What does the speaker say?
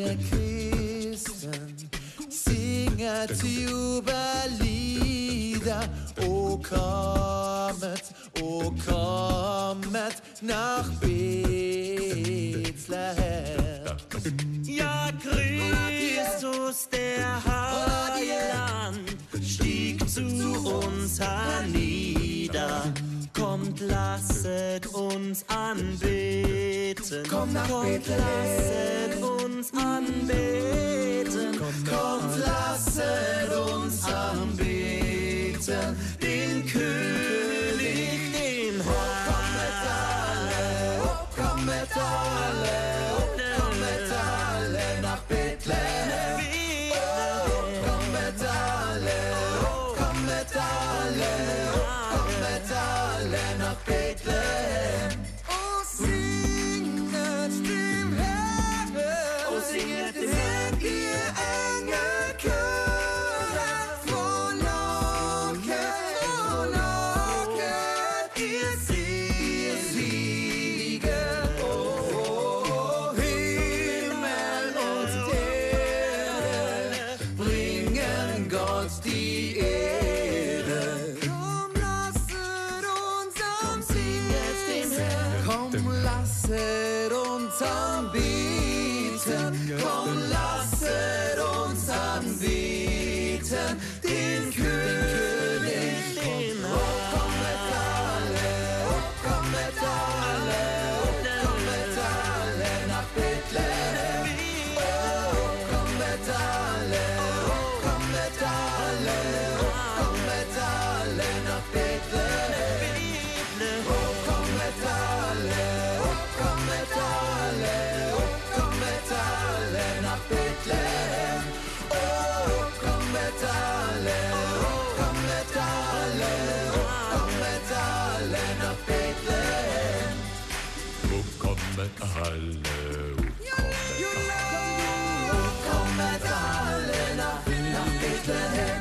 ihr Christen, singet Jubellieder, o kommet nach Bethlehem. Ja, Christus, der Heiland, stieg zu uns hernieder. Kommt, lasset uns anbeten. Kommt nach Kommt, lasset uns anbeten. Kommt, lasset uns anbeten, den König, den Herrn. Kommet alle nach Bethlehem. Kommet alle nach Bethlehem. Oh, singet dem Herrn, oh, singet dem Herrn, ihr Engelchöre, frohlocket, ihr Siege, oh, Himmel und Erde bringen Gott die Ehre. Komm, lasset uns anbeten, komm, lasset uns anbeten, den König, den Herrn. Kommet alle nach Bethlehem. Kommet alle nach Bethlehem. Kommet alle nach Bethlehem. Kommet alle nach Bethlehem. Kommet alle Kommet alle nach Bethlehem.